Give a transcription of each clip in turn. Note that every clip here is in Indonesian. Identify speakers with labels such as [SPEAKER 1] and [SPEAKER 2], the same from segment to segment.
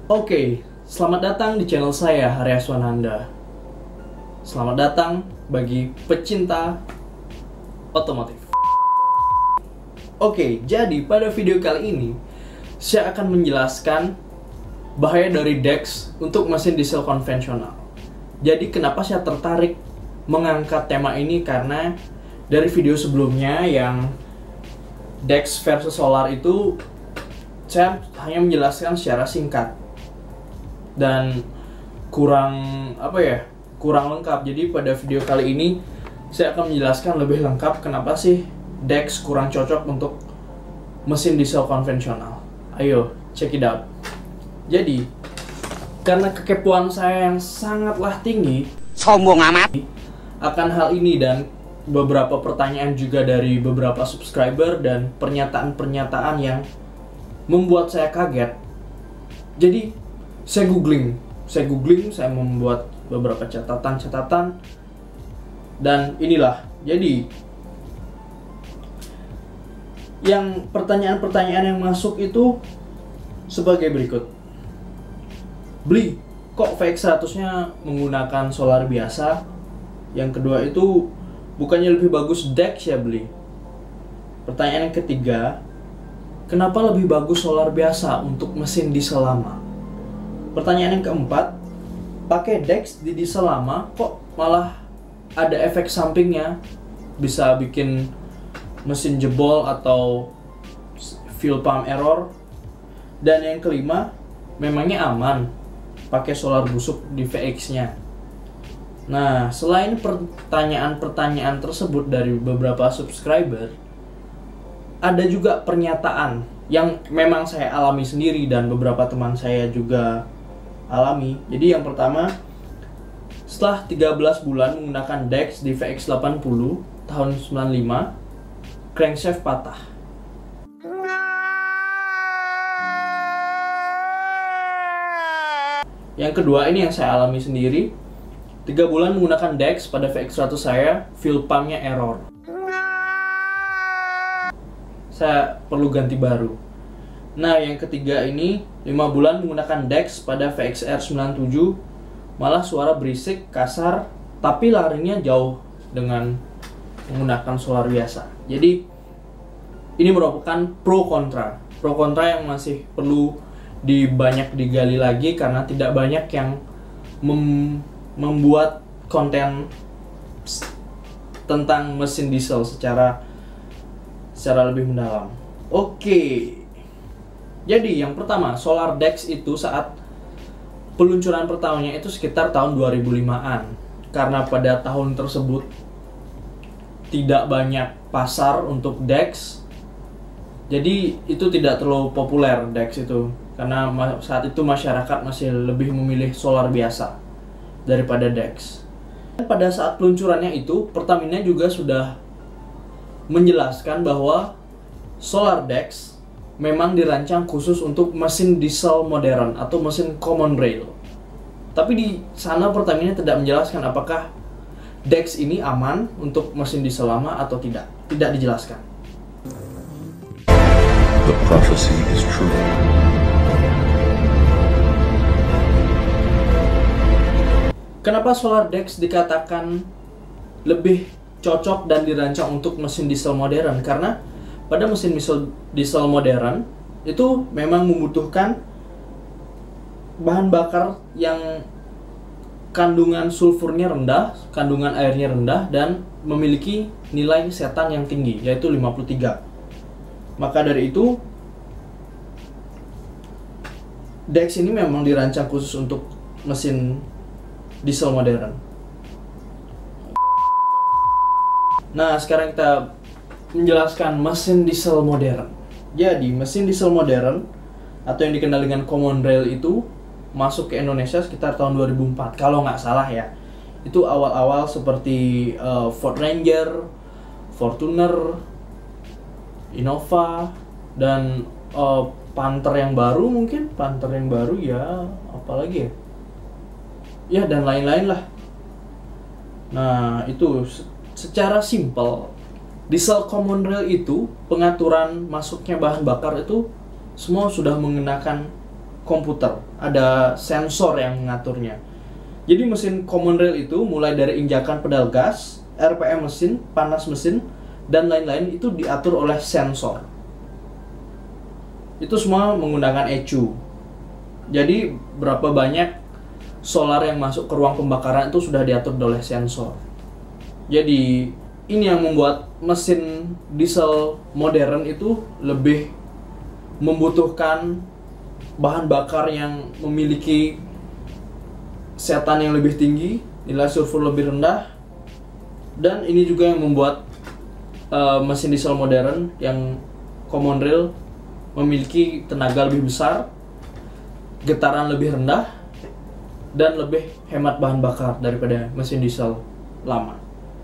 [SPEAKER 1] Oke, selamat datang di channel saya, Hari Aswananda. Selamat datang bagi pecinta otomotif. Oke, jadi pada video kali ini saya akan menjelaskan bahaya dari DEX untuk mesin diesel konvensional. Jadi kenapa saya tertarik mengangkat tema ini, karena dari video sebelumnya yang DEX versus solar itu saya hanya menjelaskan secara singkat dan kurang lengkap. Jadi pada video kali ini saya akan menjelaskan lebih lengkap kenapa sih DEX kurang cocok untuk mesin diesel konvensional. Ayo check it out. Jadi karena kekepoan saya yang sangatlah tinggi,
[SPEAKER 2] sombong amat,
[SPEAKER 1] akan hal ini dan beberapa pertanyaan juga dari beberapa subscriber dan pernyataan-pernyataan yang membuat saya kaget. Jadi saya googling, saya membuat beberapa catatan dan inilah. Jadi yang pertanyaan-pertanyaan yang masuk itu sebagai berikut. Beli, kok VX100-nya menggunakan solar biasa? Yang kedua itu, bukannya lebih bagus DEX ya beli? Pertanyaan yang ketiga, kenapa lebih bagus solar biasa untuk mesin diesel lama? Pertanyaan yang keempat, pakai DEX di diesel lama kok malah ada efek sampingnya, bisa bikin mesin jebol atau fuel pump error? Dan yang kelima, memangnya aman pakai solar busuk di VX-nya? Nah, selain pertanyaan-pertanyaan tersebut dari beberapa subscriber, ada juga pernyataan yang memang saya alami sendiri dan beberapa teman saya juga alami. Jadi yang pertama, setelah 13 bulan menggunakan DEX di VX80 tahun 95, crankshaft patah. Yang kedua, ini yang saya alami sendiri. 3 bulan menggunakan DEX pada VX100 saya, fuel pumpnya error. Saya perlu ganti baru. Nah, yang ketiga ini, 5 bulan menggunakan DEX pada VXR97, malah suara berisik, kasar, tapi larinya jauh dengan menggunakan solar biasa. Jadi, ini merupakan pro kontra. Pro kontra yang masih perlu banyak digali lagi, karena tidak banyak yang membuat konten tentang mesin diesel secara lebih mendalam. Oke. Jadi yang pertama, solar DEX itu saat peluncuran pertamanya itu sekitar tahun 2005-an. Karena pada tahun tersebut tidak banyak pasar untuk DEX, jadi itu tidak terlalu populer DEX itu. Karena saat itu masyarakat masih lebih memilih solar biasa daripada DEX. Dan pada saat peluncurannya itu, Pertamina juga sudah menjelaskan bahwa solar DEX memang dirancang khusus untuk mesin diesel modern atau mesin common rail. Tapi di sana Pertamina tidak menjelaskan apakah DEX ini aman untuk mesin diesel lama atau tidak. Tidak dijelaskan.
[SPEAKER 3] The prophecy is true.
[SPEAKER 1] Kenapa solar DEX dikatakan lebih cocok dan dirancang untuk mesin diesel modern? Karena pada mesin diesel modern itu memang membutuhkan bahan bakar yang kandungan sulfurnya rendah, kandungan airnya rendah, dan memiliki nilai setan yang tinggi, yaitu 53. Maka dari itu, DEX ini memang dirancang khusus untuk mesin diesel modern. Nah, sekarang kita menjelaskan mesin diesel modern. Jadi, mesin diesel modern atau yang dikenal dengan common rail itu masuk ke Indonesia sekitar tahun 2004, kalau nggak salah ya. Itu awal-awal seperti Ford Ranger, Fortuner, Innova, dan Panther yang baru ya, apalagi ya? Ya, dan lain-lain lah. Nah, itu secara simpel, diesel common rail itu pengaturan masuknya bahan bakar itu semua sudah mengenakan komputer, ada sensor yang mengaturnya. Jadi mesin common rail itu mulai dari injakan pedal gas, RPM mesin, panas mesin, dan lain-lain itu diatur oleh sensor. Itu semua menggunakan ECU. Jadi berapa banyak solar yang masuk ke ruang pembakaran itu sudah diatur oleh sensor. Jadi ini yang membuat mesin diesel modern itu lebih membutuhkan bahan bakar yang memiliki setan yang lebih tinggi, nilai sulfur lebih rendah, dan ini juga yang membuat mesin diesel modern yang common rail memiliki tenaga lebih besar, getaran lebih rendah, dan lebih hemat bahan bakar daripada mesin diesel lama.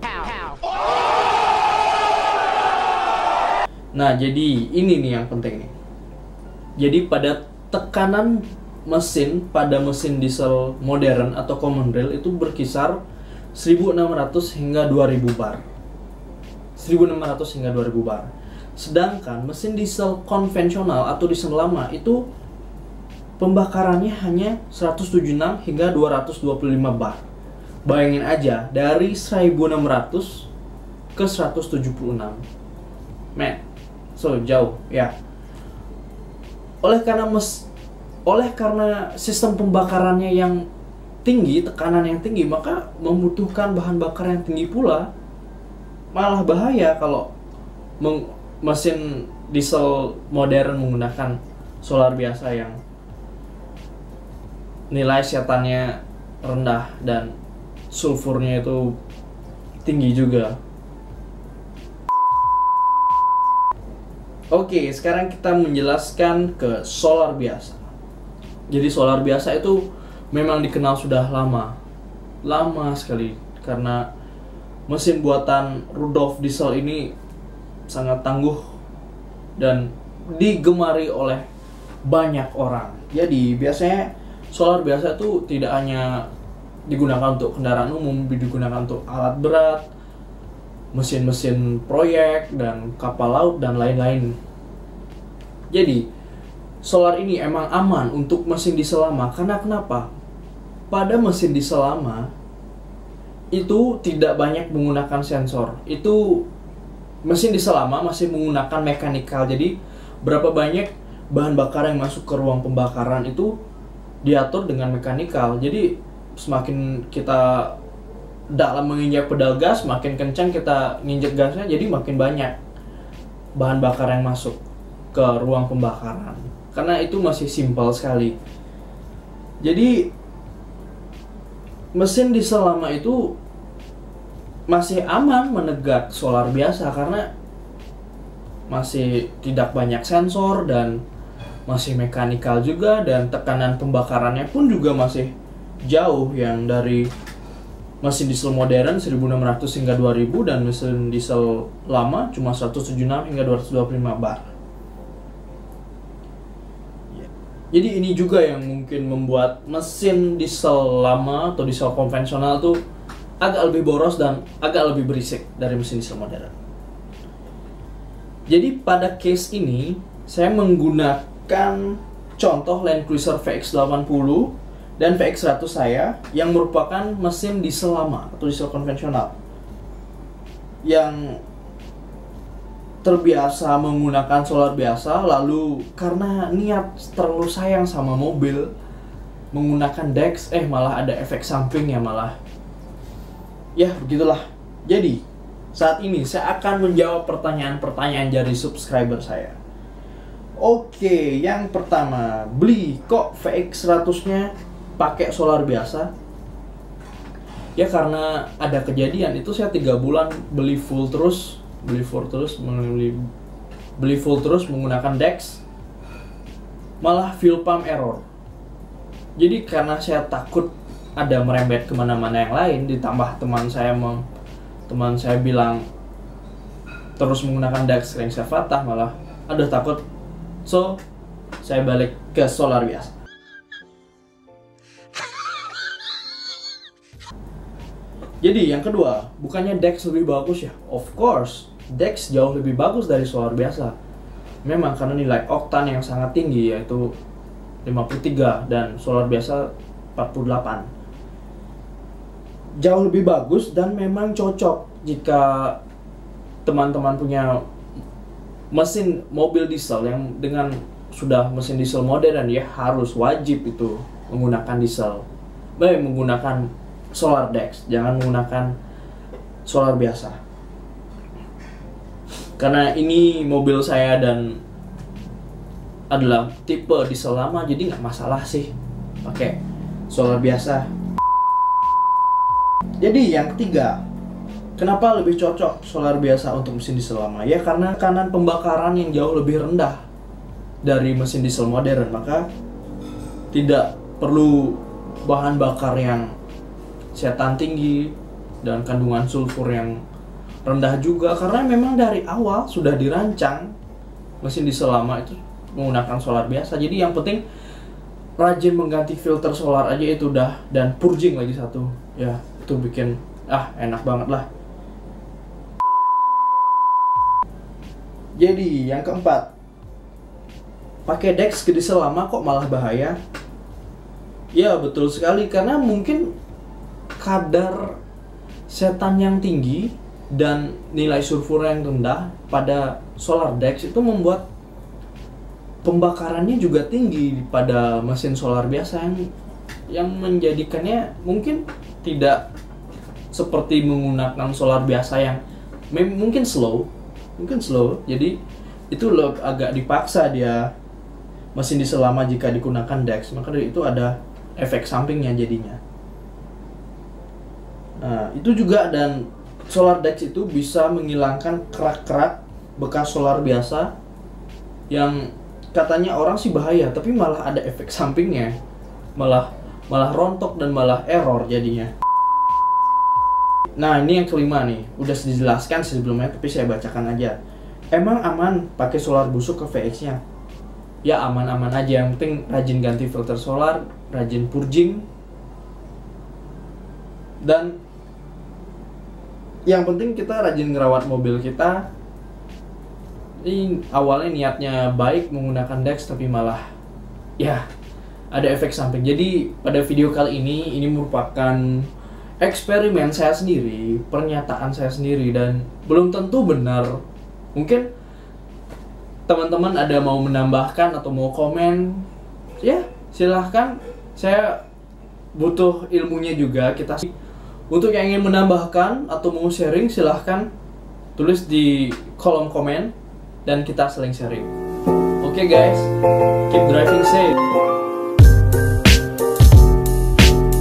[SPEAKER 1] Nah, jadi ini nih yang penting nih. Jadi pada tekanan mesin pada mesin diesel modern atau common rail itu berkisar 1600 hingga 2000 bar. 1600 hingga 2000 bar. Sedangkan mesin diesel konvensional atau diesel lama itu pembakarannya hanya 176 hingga 225 bar. Bayangin aja, dari 1600 ke 176. Men, so jauh ya. Oleh karena sistem pembakarannya yang tinggi, tekanan yang tinggi, maka membutuhkan bahan bakar yang tinggi pula. Malah bahaya kalau mesin diesel modern menggunakan solar biasa yang nilai setannya rendah dan sulfurnya itu tinggi juga. Oke, sekarang kita menjelaskan ke solar biasa. Jadi solar biasa itu memang dikenal sudah lama sekali, karena mesin buatan Rudolf Diesel ini sangat tangguh dan digemari oleh banyak orang. Jadi biasanya solar biasa itu tidak hanya digunakan untuk kendaraan umum, digunakan untuk alat berat, mesin-mesin proyek, dan kapal laut, dan lain-lain. Jadi solar ini emang aman untuk mesin diesel lama. Karena kenapa? Pada mesin diesel lama itu tidak banyak menggunakan sensor. Itu mesin diesel lama masih menggunakan mekanikal. Jadi berapa banyak bahan bakar yang masuk ke ruang pembakaran itu diatur dengan mekanikal. Jadi semakin kita dalam menginjak pedal gas, makin kencang kita nginjek gasnya, jadi makin banyak bahan bakar yang masuk ke ruang pembakaran. Karena itu masih simpel sekali. Jadi mesin diesel lama itu masih aman menegak solar biasa karena masih tidak banyak sensor dan masih mekanikal juga, dan tekanan pembakarannya pun juga masih jauh yang dari mesin diesel modern 1600 hingga 2000 dan mesin diesel lama cuma 176 hingga 225 bar. Jadi ini juga yang mungkin membuat mesin diesel lama atau diesel konvensional tuh agak lebih boros dan agak lebih berisik dari mesin diesel modern. Jadi pada case ini saya menggunakan contoh Land Cruiser VX80 dan VX100 saya yang merupakan mesin diesel lama atau diesel konvensional yang terbiasa menggunakan solar biasa, lalu karena niat terlalu sayang sama mobil menggunakan Dex, malah ada efek samping ya, malah ya begitulah. Jadi saat ini saya akan menjawab pertanyaan-pertanyaan dari subscriber saya. Oke, yang pertama, beli kok VX100-nya pakai solar biasa? Ya karena ada kejadian itu, saya 3 bulan beli full terus menggunakan Dex, malah fuel pump error. Jadi karena saya takut ada merembet kemana-mana yang lain, ditambah teman saya bilang terus menggunakan Dex crankshaft patah, malah ada takut, so saya balik ke solar biasa. Jadi yang kedua, bukannya Dex lebih bagus ya? Of course, Dex jauh lebih bagus dari solar biasa. Memang karena nilai oktan yang sangat tinggi, yaitu 53 dan solar biasa 48. Jauh lebih bagus dan memang cocok jika teman-teman punya mesin mobil diesel yang dengan sudah mesin diesel modern, ya harus wajib itu menggunakan diesel. Baik, menggunakan solar Dex, jangan menggunakan solar biasa. Karena ini mobil saya dan adalah tipe diesel lama, jadi nggak masalah sih pakai solar biasa. Jadi yang ketiga, kenapa lebih cocok solar biasa untuk mesin diesel lama? Ya karena tekanan pembakaran yang jauh lebih rendah dari mesin diesel modern, maka tidak perlu bahan bakar yang setan tinggi dan kandungan sulfur yang rendah juga, karena memang dari awal sudah dirancang mesin diesel lama itu menggunakan solar biasa. Jadi yang penting rajin mengganti filter solar aja itu udah, dan purging lagi satu, ya itu bikin enak banget lah. Jadi yang keempat, pakai Dex ke diesel lama kok malah bahaya? Ya betul sekali, karena mungkin kadar setan yang tinggi dan nilai sulfur yang rendah pada solar Dex itu membuat pembakarannya juga tinggi pada mesin solar biasa, yang menjadikannya mungkin tidak seperti menggunakan solar biasa yang mungkin slow. Jadi itu agak dipaksa dia mesin diesel lama jika digunakan Dex, maka dari itu ada efek sampingnya jadinya. Nah, itu juga, dan solar Dex itu bisa menghilangkan kerak-kerak bekas solar biasa yang katanya orang sih bahaya, tapi malah ada efek sampingnya, malah rontok dan malah error jadinya. Nah, ini yang kelima nih, udah dijelaskan sebelumnya tapi saya bacakan aja. Emang aman pakai solar busuk ke VX-nya? Ya aman-aman aja, yang penting rajin ganti filter solar, rajin purging, dan yang penting kita rajin ngerawat mobil kita. Ini awalnya niatnya baik menggunakan Dex, tapi malah ya ada efek samping. Jadi pada video kali ini merupakan eksperimen saya sendiri, pernyataan saya sendiri, dan belum tentu benar. Mungkin teman-teman ada mau menambahkan atau mau komen, ya silahkan. Saya butuh ilmunya juga. Kita untuk yang ingin menambahkan atau mau sharing, silahkan tulis di kolom komen dan kita saling sharing. Oke guys, keep driving safe.